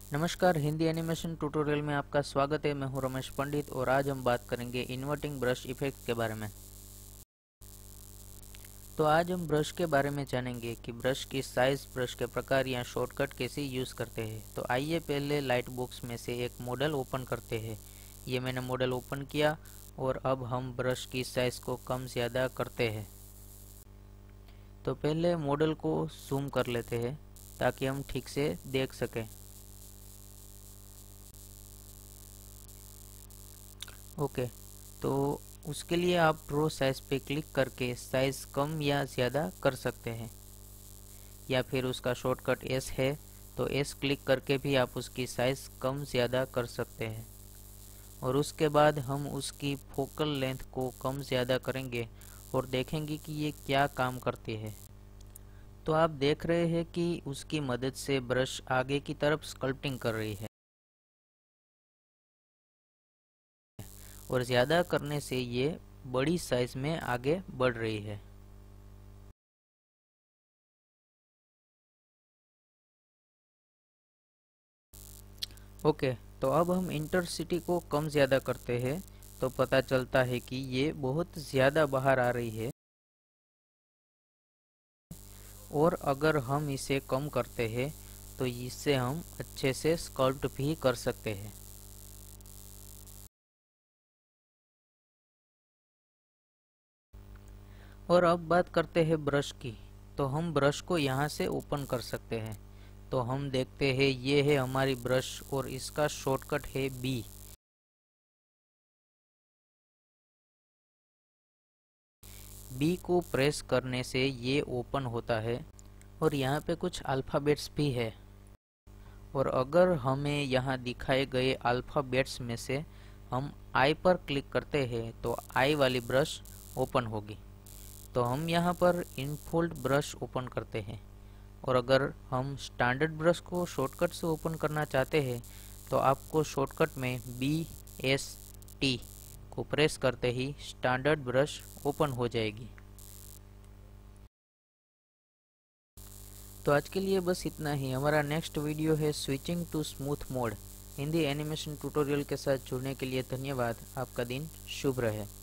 नमस्कार, Hindi animation tutorial में आपका स्वागत है। मैं हूं रमेश पंडित और आज हम बात करेंगे इन्वर्टिंग ब्रश इफेक्ट के बारे में। तो आज हम ब्रश के बारे में जानेंगे कि ब्रश की साइज, ब्रश के प्रकार या शॉर्टकट कैसे यूज़ करते हैं। तो आइए पहले लाइट बॉक्स में से एक मॉडल ओपन करते हैं। ये मैंने मॉडल ओपन किया और अब हम ब्रश की साइज को कम ज़्यादा करते हैं। तो पहले मॉडल को जूम कर लेते हैं ताकि हम ठीक से देख सकें। ओके, तो उसके लिए आप ड्रॉ साइज पे क्लिक करके साइज कम या ज़्यादा कर सकते हैं, या फिर उसका शॉर्टकट एस है तो एस क्लिक करके भी आप उसकी साइज कम ज़्यादा कर सकते हैं। और उसके बाद हम उसकी फोकल लेंथ को कम ज़्यादा करेंगे और देखेंगे कि ये क्या काम करती है। तो आप देख रहे हैं कि उसकी मदद से ब्रश आगे की तरफ स्कल्पटिंग कर रही है और ज़्यादा करने से ये बड़ी साइज में आगे बढ़ रही है। ओके, तो अब हम इंटेंसिटी को कम ज़्यादा करते हैं तो पता चलता है कि ये बहुत ज़्यादा बाहर आ रही है। और अगर हम इसे कम करते हैं तो इससे हम अच्छे से स्कल्प्ट भी कर सकते हैं। और अब बात करते हैं ब्रश की। तो हम ब्रश को यहाँ से ओपन कर सकते हैं। तो हम देखते हैं ये है हमारी ब्रश और इसका शॉर्टकट है बी। बी को प्रेस करने से ये ओपन होता है और यहाँ पे कुछ अल्फ़ाबेट्स भी है। और अगर हमें यहाँ दिखाए गए अल्फ़ाबेट्स में से हम आई पर क्लिक करते हैं तो आई वाली ब्रश ओपन होगी। तो हम यहाँ पर इनफोल्ड ब्रश ओपन करते हैं। और अगर हम स्टैंडर्ड ब्रश को शॉर्टकट से ओपन करना चाहते हैं तो आपको शॉर्टकट में BST को प्रेस करते ही स्टैंडर्ड ब्रश ओपन हो जाएगी। तो आज के लिए बस इतना ही। हमारा नेक्स्ट वीडियो है switching to smooth mode. Hindi animation tutorial के साथ जुड़ने के लिए धन्यवाद। आपका दिन शुभ रहे।